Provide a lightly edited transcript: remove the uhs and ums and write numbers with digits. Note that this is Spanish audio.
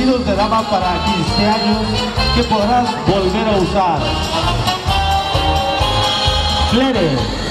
vestidos de dama para 15 años que podrás volver a usar. Flere.